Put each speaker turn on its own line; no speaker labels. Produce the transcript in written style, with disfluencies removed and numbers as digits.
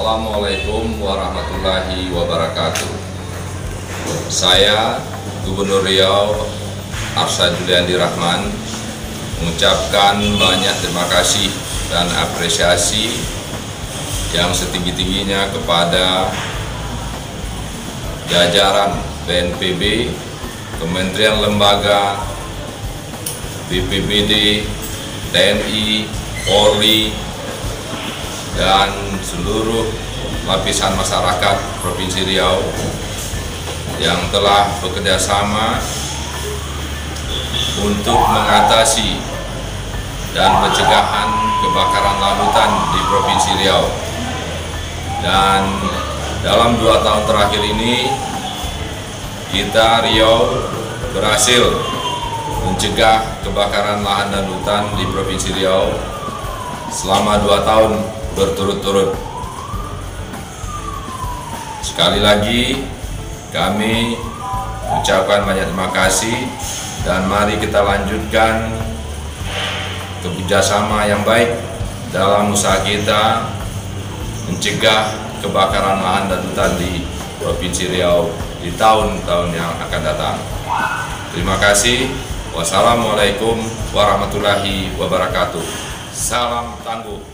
Assalamualaikum warahmatullahi wabarakatuh. Saya Gubernur Riau Arsyad Juliandi Rahman mengucapkan banyak terima kasih dan apresiasi yang setinggi-tingginya kepada jajaran BNPB, Kementerian Lembaga, BPBD, TNI, Polri, dan seluruh lapisan masyarakat Provinsi Riau yang telah bekerja sama untuk mengatasi dan pencegahan kebakaran lahan hutan di Provinsi Riau. Dan dalam 2 tahun terakhir ini kita Riau berhasil mencegah kebakaran lahan dan hutan di Provinsi Riau selama 2 tahun berturut-turut. Sekali lagi kami ucapkan banyak terima kasih dan mari kita lanjutkan kerjasama yang baik dalam usaha kita mencegah kebakaran lahan dan hutan di Provinsi Riau di tahun-tahun yang akan datang. Terima kasih. Wassalamualaikum warahmatullahi wabarakatuh. Salam tangguh.